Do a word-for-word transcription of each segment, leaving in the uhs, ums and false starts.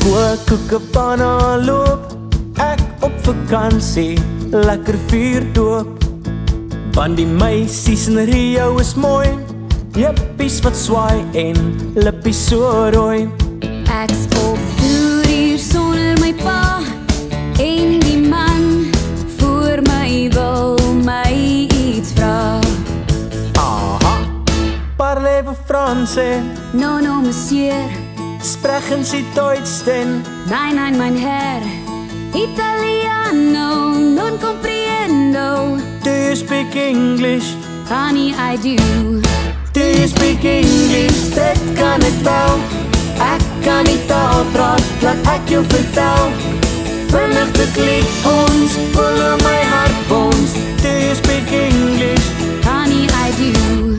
Koekebana loop ek op vakansie, lekker vuur doop. Want die meisies in Rio is mooi, jippies wat swaai en lippies so rooi. Ek's op toer hier sonder my pa, en die man voor my wil my iets vra. Aha, parlez-vous français? No, no, monsieur. Sprechen Sie Deutsch denn? Nein, nein, mein Herr. Italiano, non compreendo. Do you speak English? Honey, I do. Do you speak English? Dit kan ek wel. Ek kan nie taal praat, laat ek jou vertel. Vannacht ek lied ons, voel in my hart bons. Do you speak English? Honey, I do.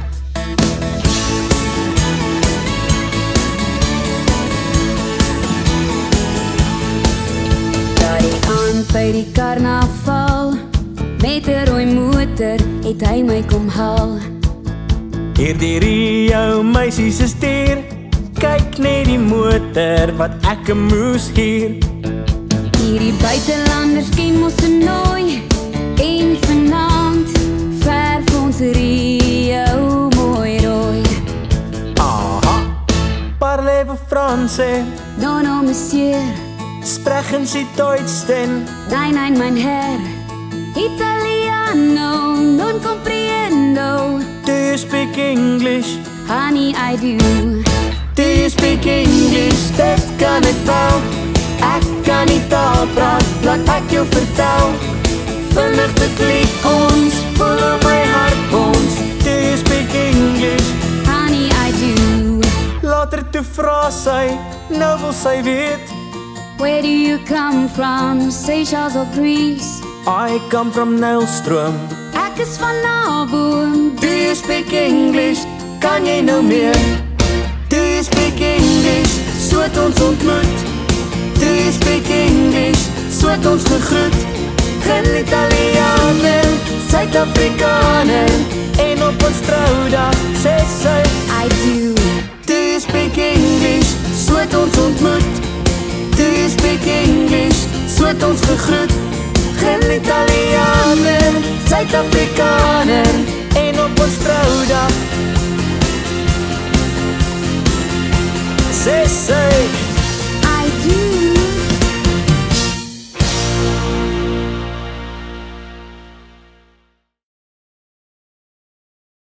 By die karnaval, met 'n rooi motor, het hy my kom haal. Hier die Rio meisies is dier, kyk net die motor wat ek moes hier. Hierdie buitelanders ken mos se nooi, en vanaand verf ons Rio mooi rooi. Aha, parlez-vous français? No, no, monsieur. Sprechen Sie Deutsch denn? Nein, nein, mein Herr. Italiano, non compreendo. Do you speak English? Honey, I do. Do you speak English? Dit kan ek wel. Ek kan nie taal praat, laat ek jou vertel. Vannacht ek lied ons, voel in my hart bons. Do you speak English? Honey, I do. Later toe vra sy, nou wil sy weet. Where do you come from, Seychelles or Greece? I come from Nylstroom. Ek is van Naboom. Do you speak English? Kan jy nou meer? Do you speak English? So het ons ontmoet. Do you speak English? So het ons gegroet. Geen Italianer, Suid-Afrikaner, en op ons trouwdag sê sy I do. Do you speak English? So het ons ontmoet. Do you speak English? So het ons gegroet. Geen Italianer, Suid-Afrikaner, en op ons trouwdag sê sy